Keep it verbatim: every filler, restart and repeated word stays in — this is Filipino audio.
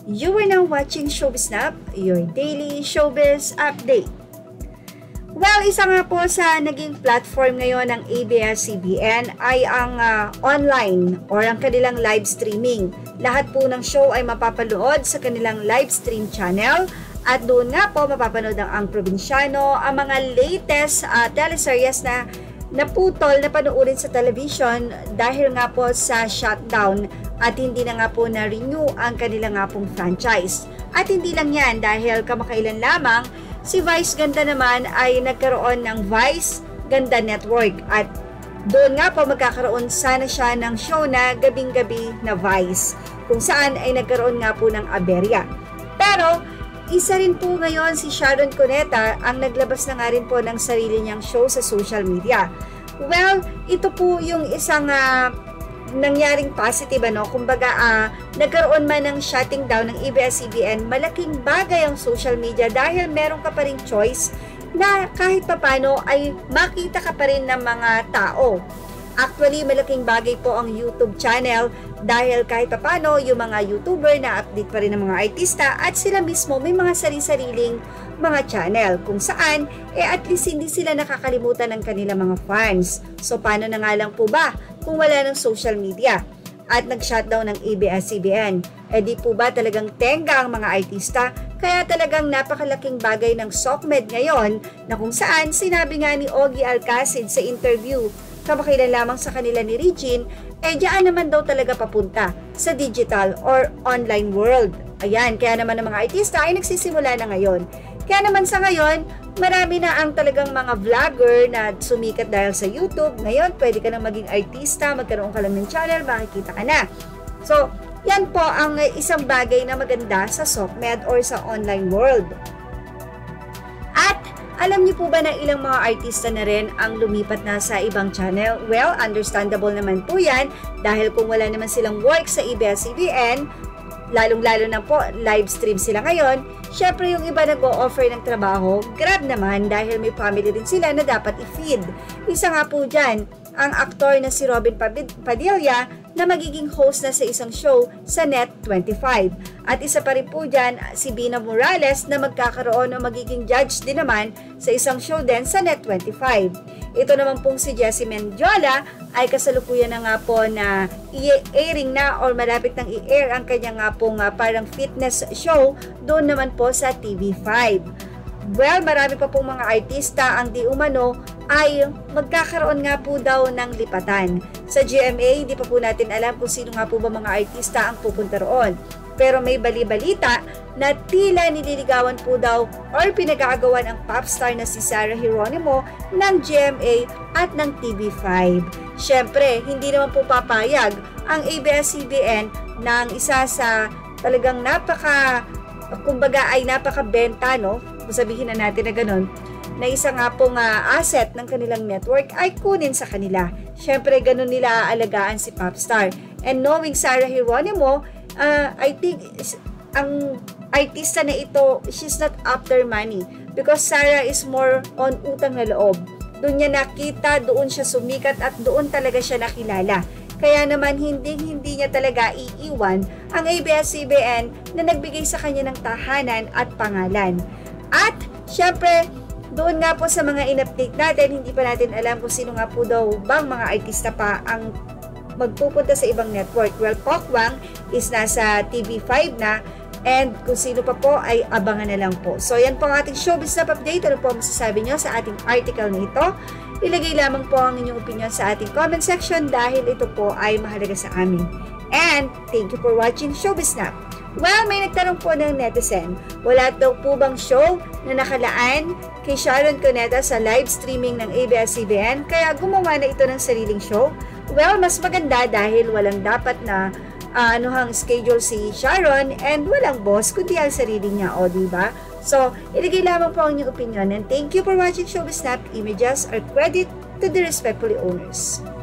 You are now watching Showbiz Snap, your daily showbiz update. Well, isa nga po sa naging platform ngayon ng A B S C B N ay ang uh, online or ang kanilang live streaming. Lahat po ng show ay mapapanood sa kanilang live stream channel at doon nga po mapapanood ang, ang probinsyano, ang mga latest uh, teleseries na naputol na panoorin sa television dahil nga po sa shutdown at hindi na nga po na-renew ang kanilang nga pong franchise. At hindi lang yan dahil kamakailan lamang si Vice Ganda naman ay nagkaroon ng Vice Ganda Network at doon nga po magkakaroon sana siya ng show na gabing-gabi na Vice kung saan ay nagkaroon nga po ng aberya. Pero isa rin po ngayon si Sharon Cuneta ang naglabas na nga rin po ng sarili niyang show sa social media. Well, ito po yung isang uh, nangyaring positive, ano? Kumbaga, uh, nagkaroon man ng shutting down ng A B S C B N, malaking bagay ang social media dahil meron ka pa rin choice na kahit papano ay makita ka pa rin ng mga tao. Actually, malaking bagay po ang YouTube channel dahil kahit papano yung mga YouTuber na update pa rin ng mga artista at sila mismo may mga sari-sariling mga channel kung saan eh at least hindi sila nakakalimutan ng kanilang mga fans. So paano na nga lang po ba kung wala ng social media at nag-shutdown ng A B S C B N? Eh di po ba talagang tenga ang mga artista? Kaya talagang napakalaking bagay ng SOCMED ngayon na kung saan sinabi nga ni Ogie Alcacid sa interview kamakailan lamang sa kanila ni Regine, eh diyan naman daw talaga papunta sa digital or online world. Ayan, kaya naman ang mga artista ay nagsisimula na ngayon. Kaya naman sa ngayon, marami na ang talagang mga vlogger na sumikat dahil sa YouTube. Ngayon, pwede ka na maging artista, magkaroon ka lang ng channel, makikita ka na. So, yan po ang isang bagay na maganda sa SOCMED or sa online world. At alam niyo po ba na ilang mga artista na rin ang lumipat na sa ibang channel? Well, understandable naman po yan dahil kung wala naman silang work sa A B S C B N, lalong-lalo na po live stream sila ngayon, syempre yung iba nag-o-offer ng trabaho, grab naman dahil may family din sila na dapat i-feed. Isa nga po dyan, ang aktor na si Robin Padilla na magiging host na sa isang show sa Net twenty-five. At isa pa rin po dyan si Vina na magkakaroon o magiging judge din naman sa isang show din sa Net twenty-five. Ito naman pong si Jessie Mendiola ay kasalukuyan na nga po na i-airing na or malapit nang i-air ang kanya nga pong uh, parang fitness show doon naman po sa T V five. Well, marami pa pong mga artista ang di umano ay magkakaroon nga po daw ng lipatan. Sa G M A, hindi pa po natin alam kung sino nga po ba mga artista ang pupunta roon. Pero may bali-balita na tila nililigawan po daw or pinag-aagawan ang popstar na si Sarah Geronimo ng G M A at ng T V five. Siyempre, hindi naman po papayag ang A B S C B N ng isa sa talagang napaka, kumbaga ay napakabenta, no? Kung sabihin na natin na ganun, na isa nga pong uh, asset ng kanilang network ay kunin sa kanila. Siyempre, ganun nila aalagaan si popstar. And knowing Sarah Geronimo, uh, I think ang artista na ito, she's not after money. Because Sarah is more on utang na loob. Doon niya nakita, doon siya sumikat at doon talaga siya nakilala. Kaya naman hindi-hindi niya talaga iiwan ang A B S C B N na nagbigay sa kanya ng tahanan at pangalan. At syempre, doon nga po sa mga in-update natin, hindi pa natin alam kung sino nga po daw bang mga artista pa ang magpupunta sa ibang network. Well, Pokwang is nasa T V five na and kung sino pa po ay abangan na lang po. So, yan po ang ating showbiz na update. Ano po ang masasabi nyo sa ating article na ito? Ilagay lamang po ang inyong opinion sa ating comment section dahil ito po ay mahalaga sa amin. And thank you for watching Showbiz Snap. Well, may nagtanong po ng netizen, wala daw po bang show na nakalaan kay Sharon Cuneta sa live streaming ng A B S C B N kaya gumawa na ito ng sariling show? Well, mas maganda dahil walang dapat na uh, anuhang schedule si Sharon and walang boss kundi ang sarili niya, o diba? So, ilagay lamang po ang inyong opinion and thank you for watching Showbiz Snap. Images are credit to the respectfully owners.